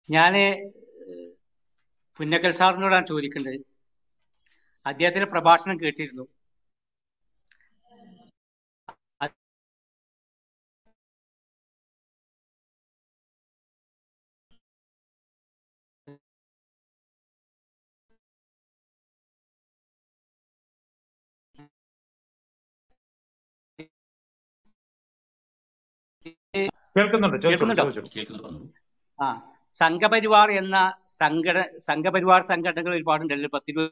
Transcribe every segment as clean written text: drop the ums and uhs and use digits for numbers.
ഞാൻ പുന്നക്കൽ സാറിനോടാണ് ചോദിക്കേണ്ടത്. അദ്ദേഹത്തിന്റെ പ്രഭാഷണം കേട്ടിരുന്നു. ആ സംഘപരിവാർ എന്ന സംഘപരിവാർ സംഘടനകൾ ഒരുപാടുണ്ടല്ലോ. 10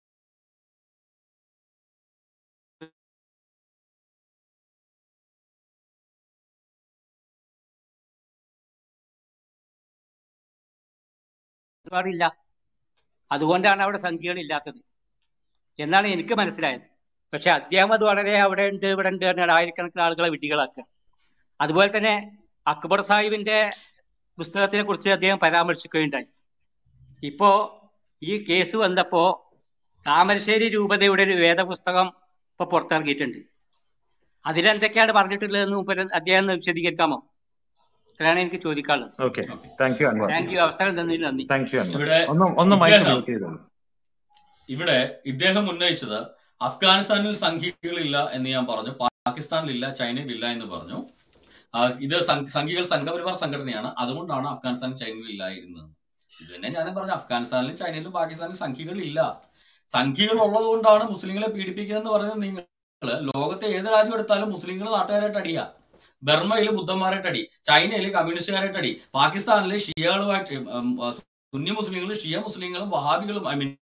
ഒരുപാടില്ല. അതുകൊണ്ടാണ് അവിടെ സംഖ്യകളില്ലാത്തത് എന്നാണ് എനിക്ക് മനസ്സിലായത്. പക്ഷെ അദ്ദേഹം അത് വളരെ അവിടെ ഉണ്ട് ഇവിടെ ഉണ്ട് പറഞ്ഞാൽ ആയിരക്കണക്കിന് ആളുകളെ വിഡ്ഢികളാക്കുക. അതുപോലെ തന്നെ അക്ബർ സാഹിബിന്റെ പുസ്തകത്തിനെ കുറിച്ച് അദ്ദേഹം പരാമർശിക്കുകയുണ്ടായി. ഇപ്പോ ഈ കേസ് വന്നപ്പോ താമരശ്ശേരി രൂപതയുടെ ഒരു വേദപുസ്തകം ഇപ്പൊ പുറത്തിറങ്ങിയിട്ടുണ്ട്. അതിലെന്തൊക്കെയാണ് പറഞ്ഞിട്ടുള്ളതെന്ന് അദ്ദേഹം വിശദീകരിക്കാമോ? ഇത്രയാണ് എനിക്ക് ചോദിക്കാനുള്ളത്. Thank you. അവസരം തന്നതിന് നന്ദി. ഇവിടെ ഇദ്ദേഹം ഉന്നയിച്ചത് അഫ്ഗാനിസ്ഥാനിൽ സംഖ്യകളില്ല എന്ന് ഞാൻ പറഞ്ഞു, പാകിസ്ഥാനിലില്ല, ചൈനയിലില്ല എന്ന് പറഞ്ഞു. ഇത് സംഖ്യകൾ സംഘപരിവാർ സംഘടനയാണ്, അതുകൊണ്ടാണ് അഫ്ഗാനിസ്ഥാനിൽ ചൈനയിൽ ഇല്ലായിരുന്നത്. ഇത് തന്നെ ഞാനും പറഞ്ഞു, അഫ്ഗാനിസ്ഥാനിലും ചൈനയിലും പാകിസ്ഥാനിലും സംഖ്യകളില്ല. സംഖ്യകൾ ഉള്ളത് കൊണ്ടാണ് മുസ്ലിങ്ങളെ പീഡിപ്പിക്കുന്നതെന്ന് പറഞ്ഞത് നിങ്ങൾ ലോകത്തെ ഏത് രാജ്യം എടുത്താലും മുസ്ലിങ്ങൾ നാട്ടുകാരായിട്ട് അടിയാ. ബർമയിൽ ബുദ്ധന്മാരായിട്ട് അടി, ചൈനയിൽ കമ്മ്യൂണിസ്റ്റുകാരായിട്ട് അടി, പാകിസ്ഥാനിലെ ഷിയകളുമായിട്ട് സുന്നി മുസ്ലിങ്ങളും ഷിയ മുസ്ലിങ്ങളും വഹാബികളും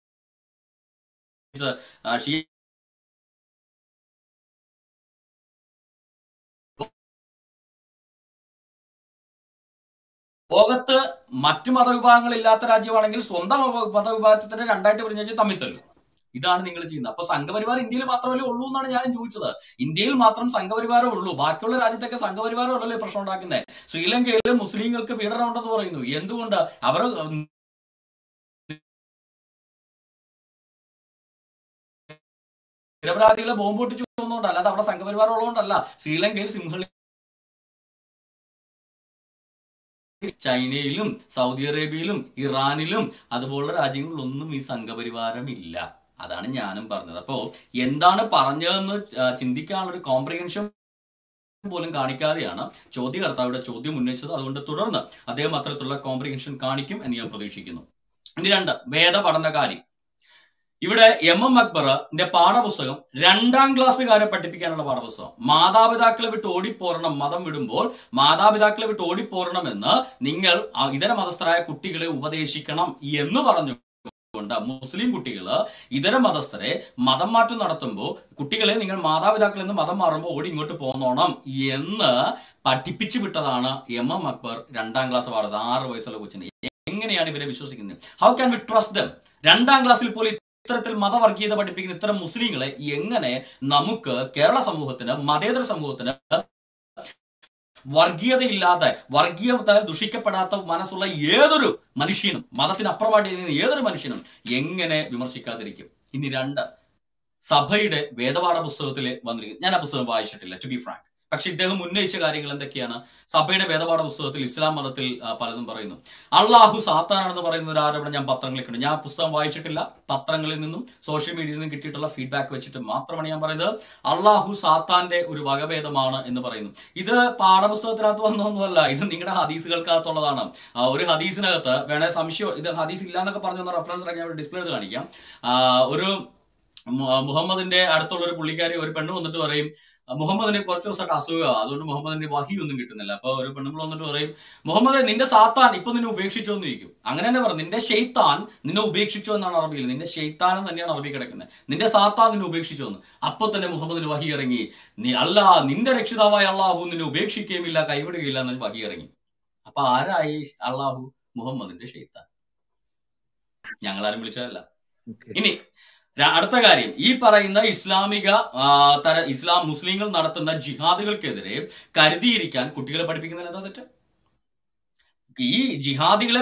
ലോകത്ത് മറ്റു മതവിഭാഗങ്ങൾ ഇല്ലാത്ത രാജ്യമാണെങ്കിൽ സ്വന്തം മതവിഭാഗത്തിന്റെ രണ്ടായിട്ട് പിരിഞ്ഞു തമ്മിൽ തല്ലും. ഇതാണ് നിങ്ങൾ ചെയ്യുന്നത്. അപ്പൊ സംഘപരിവാർ ഇന്ത്യയിൽ മാത്രമല്ലേ ഉള്ളൂ എന്നാണ് ഞാൻ ചോദിച്ചത്. ഇന്ത്യയിൽ മാത്രം സംഘപരിവാരം ഉള്ളൂ, ബാക്കിയുള്ള രാജ്യത്തൊക്കെ സംഘപരിവാരം ഉള്ളല്ലേ പ്രശ്നം ഉണ്ടാക്കുന്നത്. ശ്രീലങ്കയിൽ മുസ്ലിങ്ങൾക്ക് പീഡനം ഉണ്ടെന്ന് പറയുന്നു. എന്തുകൊണ്ട്? അവർ നിരപരാധികളെ ബോംബ് പൊട്ടിച്ചു കൊന്നുകൊണ്ടല്ല, അല്ലാതെ അവിടെ സംഘപരിവാരം ഉള്ളതുകൊണ്ടല്ല. ശ്രീലങ്കയിൽ സിംഹളി, ചൈനയിലും സൗദി അറേബ്യയിലും ഇറാനിലും അതുപോലുള്ള രാജ്യങ്ങളിലൊന്നും ഈ സംഘപരിവാരം ഇല്ല. അതാണ് ഞാനും പറഞ്ഞത്. അപ്പോ എന്താണ് പറഞ്ഞതെന്ന് ചിന്തിക്കാനുള്ളൊരു കോംപ്രിഹെൻഷൻ പോലും കാണിക്കാതെയാണ് ചോദ്യകർത്താവിടെ ചോദ്യം ഉന്നയിച്ചത്. അതുകൊണ്ട് തുടർന്ന് അദ്ദേഹം അത്തരത്തിലുള്ള കോംപ്രിഹെൻഷൻ കാണിക്കും എന്ന് ഞാൻ പ്രതീക്ഷിക്കുന്നു. ഇനി 2, വേദപഠനകാരി. ഇവിടെ MM അക്ബറിന്റെ പാഠപുസ്തകം 2ാം ക്ലാസ്സുകാരെ പഠിപ്പിക്കാനുള്ള പാഠപുസ്തകം. മാതാപിതാക്കളെ വിട്ട് ഓടിപ്പോരണം, മതം വിടുമ്പോൾ മാതാപിതാക്കളെ വിട്ട് ഓടിപ്പോരണമെന്ന് നിങ്ങൾ ഇതര മതസ്ഥരായ കുട്ടികളെ ഉപദേശിക്കണം എന്ന് പറഞ്ഞു കൊണ്ട് മുസ്ലിം കുട്ടികള് ഇതര മതസ്ഥരെ മതം മാറ്റം നടത്തുമ്പോൾ കുട്ടികളെ നിങ്ങൾ മാതാപിതാക്കളിൽ നിന്ന് മതം മാറുമ്പോൾ ഓടി ഇങ്ങോട്ട് പോന്നോണം എന്ന് പഠിപ്പിച്ചു വിട്ടതാണ് MM അക്ബർ 2ാം ക്ലാസ് പാഠം. 6 വയസ്സുള്ള കൊച്ചിനെ എങ്ങനെയാണ് ഇവരെ വിശ്വസിക്കുന്നത്? How can we trust them? 2ാം ക്ലാസ്സിൽ പോലും ഇത്തരത്തിൽ മതവർഗീയത പഠിപ്പിക്കുന്ന ഇത്തരം മുസ്ലിങ്ങളെ എങ്ങനെ നമുക്ക് കേരള സമൂഹത്തിന്, മതേതര സമൂഹത്തിന്, വർഗീയതയില്ലാതെ വർഗീയത ദുഷിക്കപ്പെടാത്ത മനസ്സുള്ള ഏതൊരു മനുഷ്യനും, മതത്തിന് അപ്പുറമായിട്ട് ഏതൊരു മനുഷ്യനും എങ്ങനെ വിമർശിക്കാതിരിക്കും? ഇനി 2, സഭയുടെ വേദപാഠ പുസ്തകത്തിൽ വന്നിരിക്കുന്നു. ഞാൻ ആ പുസ്തകം വായിച്ചിട്ടില്ല, ടു ബി ഫ്രാങ്ക്. പക്ഷെ ഇദ്ദേഹം ഉന്നയിച്ച കാര്യങ്ങൾ എന്തൊക്കെയാണ്? സഭയുടെ വേദപാഠ പുസ്തകത്തിൽ ഇസ്ലാം മതത്തിൽ പലതും പറയുന്നു. അള്ളാഹു സാത്താനാണെന്ന് പറയുന്ന ഒരു ആരോപണം ഞാൻ പത്രങ്ങളിൽ കണ്ടു. ഞാൻ പുസ്തകം വായിച്ചിട്ടില്ല. പത്രങ്ങളിൽ നിന്നും സോഷ്യൽ മീഡിയയിൽ നിന്നും കിട്ടിയിട്ടുള്ള ഫീഡ്ബാക്ക് വെച്ചിട്ട് മാത്രമാണ് ഞാൻ പറയുന്നത്. അള്ളാഹു സാത്താന്റെ ഒരു വകഭേദമാണ് എന്ന് പറയുന്നു. ഇത് പാഠപുസ്തകത്തിനകത്ത് വന്നൊന്നുമല്ല, ഇത് നിങ്ങളുടെ ഹദീസുകൾക്കകത്തുള്ളതാണ്. ഒരു ഹദീസിനകത്ത് വേണേ സംശയം, ഇത് ഹദീസ് ഇല്ലാന്നൊക്കെ പറഞ്ഞു റെഫറൻസ് ഞാൻ ഡിസ്പ്ലേ കാണിക്കാം. ഒരു മുഹമ്മദിന്റെ അടുത്തുള്ള ഒരു പുള്ളിക്കാരി, ഒരു പെണ്ണ് വന്നിട്ട് പറയും മുഹമ്മദിന് കുറച്ച് ദിവസമായിട്ട് അസുഖമാണ്, അതുകൊണ്ട് മുഹമ്മദിന്റെ വഹി ഒന്നും കിട്ടുന്നില്ല. അപ്പൊ ഒരു പെണ്ണുമ്പോൾ വന്നിട്ട് പറയും മുഹമ്മദ് നിന്റെ സാത്താൻ ഇപ്പൊ നിന്നെ ഉപേക്ഷിച്ചോ എന്ന് ചോദിക്കും. അങ്ങനെ തന്നെ പറഞ്ഞു, നിന്റെ ഷെയ്ത്താൻ നിന്നെ ഉപേക്ഷിച്ചോ എന്നാണ് അറബിയിൽ. നിന്റെ ഷെയ്ത്താൻ തന്നെയാണ് അറബി കിടക്കുന്നത്. നിന്റെ സാത്താൻ നിന്നെ ഉപേക്ഷിച്ചോ എന്ന്. അപ്പൊ തന്നെ മുഹമ്മദിന് വഹി ഇറങ്ങി, നിന്റെ രക്ഷിതാവായ അള്ളാഹു നിന്നെ ഉപേക്ഷിക്കുകയുമില്ല, കൈവിടുകയില്ല എന്ന് വഹി ഇറങ്ങി. അപ്പൊ ആരായി അള്ളാഹു? മുഹമ്മദിന്റെ ഷെയ്ത്താൻ. ഞങ്ങളാരും വിളിച്ചതല്ല. ഇനി അടുത്ത കാര്യം, ഈ പറയുന്ന മുസ്ലിങ്ങൾ നടത്തുന്ന ജിഹാദുകൾക്കെതിരെ കരുതിയിരിക്കാൻ കുട്ടികളെ പഠിപ്പിക്കുന്നതിൽ എന്താ തെറ്റ്? ഈ ജിഹാദികളെ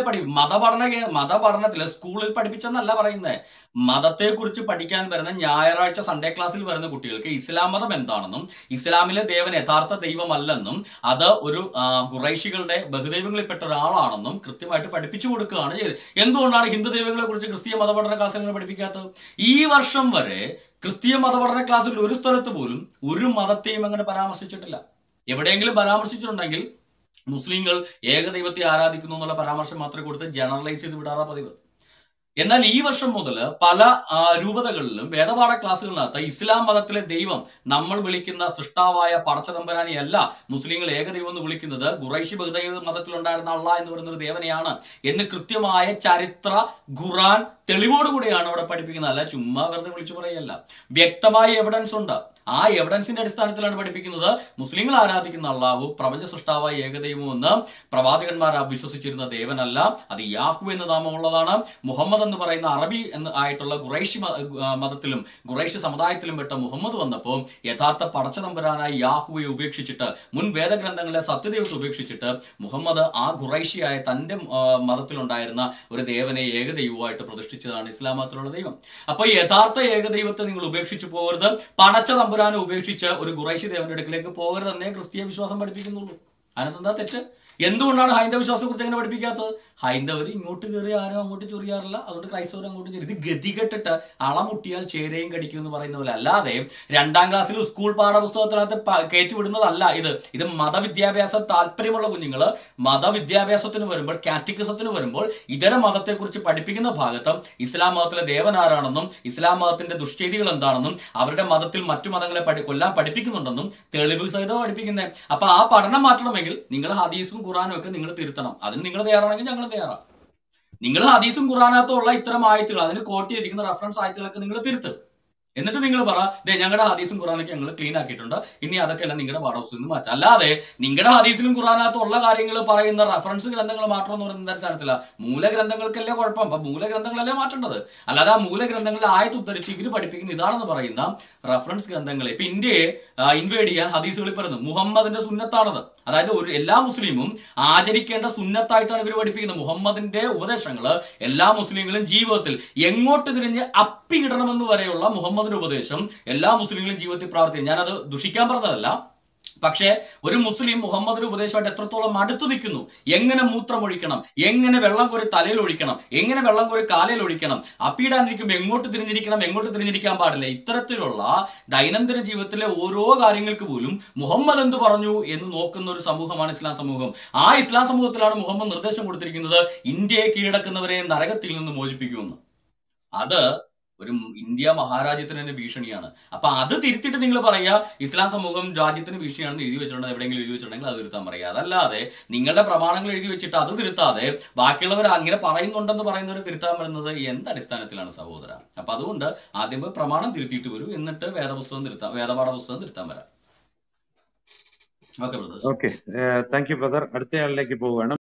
മതപഠനത്തില് സ്കൂളിൽ പഠിപ്പിച്ചെന്നല്ല പറയുന്നത്. മതത്തെക്കുറിച്ച് പഠിക്കാൻ വരുന്ന ഞായറാഴ്ച സൺഡേ ക്ലാസ്സിൽ വരുന്ന കുട്ടികൾക്ക് ഇസ്ലാം മതം എന്താണെന്നും ഇസ്ലാമിലെ ദേവൻ യഥാർത്ഥ ദൈവമല്ലെന്നും അത് ഒരു ഖുറൈശികളുടെ ബഹുദൈവങ്ങളിൽപ്പെട്ട ഒരാളാണെന്നും കൃത്യമായിട്ട് പഠിപ്പിച്ചു കൊടുക്കുകയാണ് ചെയ്തത്. എന്തുകൊണ്ടാണ് ഹിന്ദു ദൈവങ്ങളെ കുറിച്ച് ക്രിസ്തീയ മതപഠന ക്ലാസ്സുകൾ പഠിപ്പിക്കാത്തത്? ഈ വർഷം വരെ ക്രിസ്തീയ മതപഠന ക്ലാസ്സിൽ ഒരു സ്ഥലത്ത് പോലും ഒരു മതത്തെയും അങ്ങനെ പരാമർശിച്ചിട്ടില്ല. എവിടെയെങ്കിലും പരാമർശിച്ചിട്ടുണ്ടെങ്കിൽ മുസ്ലിങ്ങൾ ഏകദൈവത്തെ ആരാധിക്കുന്നു എന്നുള്ള പരാമർശം മാത്രമേ കൊടുത്ത് ജനറലൈസ് ചെയ്ത് വിടാറാ പതിവ്. എന്നാൽ ഈ വർഷം മുതൽ പല രൂപതകളിലും വേദപാഠ ക്ലാസ്സുകളിനകത്ത് ഇസ്ലാം മതത്തിലെ ദൈവം നമ്മൾ വിളിക്കുന്ന സൃഷ്ടാവായ പടച്ചതമ്പരാനെയല്ല മുസ്ലിങ്ങൾ ഏകദൈവം എന്ന് വിളിക്കുന്നത് ഖുറൈശി ബഹുദൈവ മതത്തിലുണ്ടായിരുന്ന അള്ളാഹ് എന്ന് പറയുന്ന ഒരു ദേവനെയാണ് എന്ന് കൃത്യമായ ചരിത്ര ഖുർആൻ തെളിവോടുകൂടിയാണ് അവിടെ പഠിപ്പിക്കുന്നത്. അല്ല ചുമ്മാ വെറുതെ വിളിച്ചു പറയല്ല, വ്യക്തമായ എവിഡൻസ് ഉണ്ട്. ആ എവിഡൻസിന്റെ അടിസ്ഥാനത്തിലാണ് പഠിപ്പിക്കുന്നത് ആരാധിക്കുന്നത് ആരാധിക്കുന്ന അള്ളാഹു പ്രപഞ്ച സൃഷ്ടാവായ ഏകദൈവം എന്ന് പ്രവാചകന്മാർ വിശ്വസിച്ചിരുന്ന ദേവനല്ല, അത് യാഹു എന്ന് നാമമുള്ളതാണ്. മുഹമ്മദ് എന്ന് പറയുന്ന അറബി ആയിട്ടുള്ള ഖുറൈശി മതത്തിലും ഖുറൈശി സമുദായത്തിലും പെട്ട മുഹമ്മദ് വന്നപ്പോൾ യഥാർത്ഥ പടച്ചതമ്പുരാനായി യാഹുവെ ഉപേക്ഷിച്ചിട്ട് മുൻ വേദഗ്രന്ഥങ്ങളിലെ സത്യദൈവത്തെ ഉപേക്ഷിച്ചിട്ട് മുഹമ്മദ് ആ ഖുറൈശിയായ തന്റെ മതത്തിലുണ്ടായിരുന്ന ഒരു ദേവനെ ഏകദൈവമായിട്ട് പ്രതിഷ്ഠിച്ചതാണ് ഇസ്ലാം മതത്തിലുള്ള ദൈവം. അപ്പൊ യഥാർത്ഥ ഏകദൈവത്തെ നിങ്ങൾ ഉപേക്ഷിച്ചു പോകരുത്, പടച്ചതമ്പുരാനെ ഉപേക്ഷിച്ച് ഒരു ഖുറൈശി ദേവന്റെ അടുക്കിലേക്ക് പോകരുതെന്നേ ക്രിസ്തീയ വിശ്വാസം പഠിപ്പിക്കുന്നുള്ളൂ. അതിനെന്താ തെറ്റ്? എന്തുകൊണ്ടാണ് ഹൈന്ദവ വിശ്വാസത്തെ കുറിച്ച് എങ്ങനെ പഠിപ്പിക്കാത്തത്? ഹൈന്ദവർ ഇങ്ങോട്ട് കയറി ആരും അങ്ങോട്ട് ചൊറിയാറില്ല, അതുകൊണ്ട് ക്രൈസ്തവർ അങ്ങോട്ടും ചൊറി. ഇത് ഗതികെട്ടിട്ട് അളമുട്ടിയാൽ ചേരയും കടിക്കും എന്ന് പറയുന്ന പോലെ അല്ലാതെ 2ാം ക്ലാസ്സിൽ സ്കൂൾ പാഠപുസ്തകത്തിനകത്ത് കയറ്റിവിടുന്നതല്ല ഇത് മതവിദ്യാഭ്യാസം താല്പര്യമുള്ള കുഞ്ഞുങ്ങൾ മതവിദ്യാഭ്യാസത്തിന് വരുമ്പോൾ കാറ്റഗിസത്തിന് വരുമ്പോൾ ഇതര മതത്തെക്കുറിച്ച് പഠിപ്പിക്കുന്ന ഭാഗത്ത് ഇസ്ലാം മതത്തിലെ ദേവൻ ആരാണെന്നും ഇസ്ലാം മതത്തിന്റെ ദുഷ്ചെയ്തികൾ എന്താണെന്നും അവരുടെ മതത്തിൽ മറ്റു മതങ്ങളെ കൊല്ലാൻ പഠിപ്പിക്കുന്നുണ്ടെന്നും തെളിവ് സഹിതം പഠിപ്പിക്കുന്നത്. അപ്പൊ ആ പഠനം മാറ്റണമെങ്കിൽ നിങ്ങൾ ഹദീസും ഖുറാനും ഒക്കെ നിങ്ങൾ തിരുത്തണം. അതിന് നിങ്ങൾ തയ്യാറാണെങ്കിൽ ഞങ്ങൾ തയ്യാറാണ്. നിങ്ങൾ ഹദീസും ഖുറാനകത്തുള്ള ഇത്തരം ആയത്തുകൾ, അതിന് കോട്ട് ചെയ്തിരിക്കുന്ന റെഫറൻസ് ആയത്തുകളൊക്കെ നിങ്ങൾ തിരുത്തും. എന്നിട്ട് നിങ്ങൾ പറ, ഞങ്ങളുടെ ഹദീസും ഖുറാനൊക്കെ ഞങ്ങൾ ക്ലീൻ ആക്കിയിട്ടുണ്ട്, ഇനി അതൊക്കെ എല്ലാം നിങ്ങളുടെ പാഠപുസ്തകത്തിൽ നിന്ന് മാറ്റാം. അല്ലാതെ നിങ്ങളുടെ ഹദീസിലും ഖുറാനകത്തും ഉള്ള കാര്യങ്ങൾ പറയുന്ന റെഫറൻസ് ഗ്രന്ഥങ്ങൾ മാറ്റണം എന്ന് പറയുന്ന അടിസ്ഥാനത്തില്ല. മൂലഗ്രന്ഥങ്ങൾക്കല്ലേ കുഴപ്പം, അപ്പൊ മൂലഗ്രന്ഥങ്ങളല്ലേ മാറ്റേണ്ടത്. അല്ലാതെ ആ മൂലഗ്രന്ഥങ്ങളിൽ ആയത്ത് ഉദ്ധരിച്ച് ഇവര് പഠിപ്പിക്കുന്ന ഇതാണെന്ന് പറയുന്ന റെഫറൻസ് ഗ്രന്ഥങ്ങളെ ഇപ്പൊ ഇന്ത്യയെ ഇൻവേഡ് ചെയ്യാൻ ഹദീസുകളിൽ പറയുന്നു മുഹമ്മദിന്റെ സുന്നത്താണത്. അതായത് എല്ലാ മുസ്ലിമും ആചരിക്കേണ്ട സുന്നത്തായിട്ടാണ് ഇവർ പഠിപ്പിക്കുന്നത്. മുഹമ്മദിന്റെ ഉപദേശങ്ങൾ എല്ലാ മുസ്ലിങ്ങളും ജീവിതത്തിൽ എങ്ങോട്ട് തിരിഞ്ഞ് അപ്പിയിടണമെന്ന് വരെയുള്ള മുഹമ്മദിന്റെ ഉപദേശം എല്ലാ മുസ്ലിങ്ങളും ജീവിതത്തിൽ പ്രാവർത്തിക്കും. ഞാനത് ദുഷിക്കാൻ പറഞ്ഞതല്ല, പക്ഷേ ഒരു മുസ്ലിം മുഹമ്മദിന്റെ ഉപദേശമായിട്ട് എത്രത്തോളം അടുത്തു നിൽക്കുന്നു, എങ്ങനെ മൂത്രമൊഴിക്കണം, എങ്ങനെ വെള്ളം കോരി തലയിൽ ഒഴിക്കണം, എങ്ങനെ വെള്ളം കോരി കാലയിൽ ഒഴിക്കണം, അപ്പിയിടാനിരിക്കുമ്പോൾ എങ്ങോട്ട് തിരിഞ്ഞിരിക്കണം, എങ്ങോട്ട് തിരിഞ്ഞിരിക്കാൻ പാടില്ല, ഇത്തരത്തിലുള്ള ദൈനംദിന ജീവിതത്തിലെ ഓരോ കാര്യങ്ങൾക്ക് പോലും മുഹമ്മദ് എന്ത് പറഞ്ഞു എന്ന് നോക്കുന്ന ഒരു സമൂഹമാണ് ഇസ്ലാം സമൂഹം. ആ ഇസ്ലാം സമൂഹത്തിലാണ് മുഹമ്മദ് നിർദ്ദേശം കൊടുത്തിരിക്കുന്നത് ഇന്ത്യയെ കീഴടക്കുന്നവരെ നരകത്തിൽ നിന്ന് മോചിപ്പിക്കുമെന്ന്. അത് ഒരു ഇന്ത്യ മഹാരാജ്യത്തിന് തന്നെ ഭീഷണിയാണ്. അപ്പൊ അത് തിരുത്തിയിട്ട് നിങ്ങൾ പറയുക ഇസ്ലാം സമൂഹം രാജ്യത്തിന് ഭീഷണിയാണെന്ന് എഴുതി വെച്ചിട്ടുണ്ടെങ്കിൽ എവിടെയെങ്കിലും എഴുതി വെച്ചിട്ടുണ്ടെങ്കിൽ അത് തിരുത്താൻ പറയുക. അതല്ലാതെ നിങ്ങളുടെ പ്രമാണങ്ങൾ എഴുതി വെച്ചിട്ട് അത് തിരുത്താതെ ബാക്കിയുള്ളവർ അങ്ങനെ പറയുന്നുണ്ടെന്ന് പറയുന്നവർ തിരുത്താൻ വരുന്നത് എന്തടിസ്ഥാനത്തിലാണ് സഹോദര? അപ്പൊ അതുകൊണ്ട് ആദ്യം പ്രമാണം തിരുത്തിയിട്ട് വരൂ, എന്നിട്ട് വേദപാഠ പുസ്തകം തിരുത്താൻ വരാം. Okay brother. Okay, thank you brother. അടുത്തയാളിലേക്ക് പോവുകയാണ്.